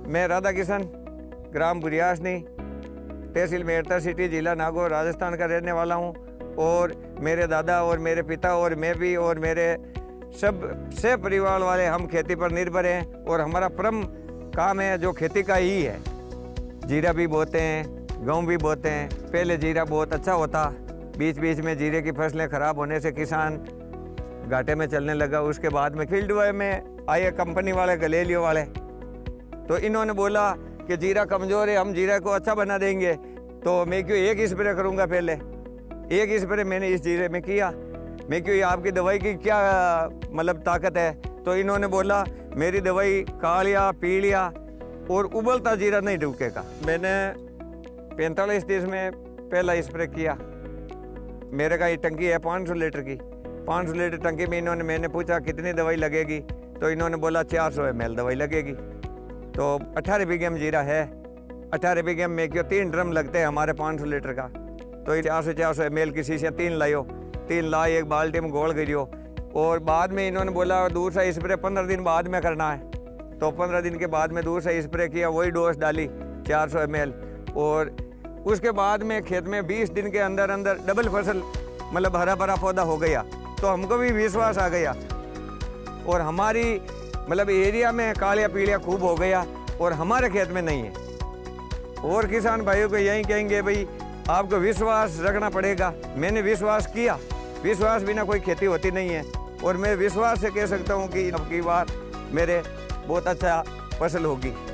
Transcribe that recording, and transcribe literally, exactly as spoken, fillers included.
मैं राधा किशन, ग्राम बुरियासनी, तहसील मेरठ सिटी, जिला नागौर, राजस्थान का रहने वाला हूँ। और मेरे दादा और मेरे पिता और मैं भी और मेरे सब से परिवार वाले हम खेती पर निर्भर हैं और हमारा परम काम है जो खेती का ही है। जीरा भी बोते हैं, गेहूँ भी बोते हैं। पहले जीरा बहुत अच्छा होता, बीच बीच में जीरे की फसलें ख़राब होने से किसान घाटे में चलने लगा। उसके बाद में फील्ड में आए कंपनी वाले, गलेलियो वाले, तो इन्होंने बोला कि जीरा कमज़ोर है, हम जीरा को अच्छा बना देंगे। तो मैं क्यों एक स्प्रे करूँगा, पहले एक स्प्रे मैंने इस जीरे में किया। मैं क्यों, आपकी दवाई की क्या मतलब ताकत है? तो इन्होंने बोला मेरी दवाई कालिया पीलिया और उबलता जीरा नहीं ढूकेगा। मैंने पैंतालीस तीस में पहला स्प्रे किया। मेरे का ये टंकी है पाँच सौ लीटर की, पाँच सौ लीटर टंकी में इन्होंने, मैंने पूछा कितनी दवाई लगेगी, तो इन्होंने बोला चार सौ एम एल दवाई लगेगी। तो अठारह बीघे में जीरा है, अठारह बीघे में क्यों तीन ड्रम लगते हैं हमारे पाँच सौ लीटर का। तो चार सौ चार सौ एम एल की शीशियाँ तीन लायो, तीन लाई, एक बाल्टी में घोल गिरियो। और बाद में इन्होंने बोला दूसरा स्प्रे पंद्रह दिन बाद में करना है। तो पंद्रह दिन के बाद में दूसरा स्प्रे किया, वही डोज डाली चार सौ एम एल। और उसके बाद में खेत में बीस दिन के अंदर अंदर डबल फसल, मतलब हरा भरा पौधा हो गया। तो हमको भी विश्वास आ गया और हमारी मतलब एरिया में कालिया पीलिया खूब हो गया और हमारे खेत में नहीं है। और किसान भाइयों को यही कहेंगे, भाई आपको विश्वास रखना पड़ेगा। मैंने विश्वास किया, विश्वास बिना कोई खेती होती नहीं है। और मैं विश्वास से कह सकता हूँ कि अब की बार मेरे बहुत अच्छा फसल होगी।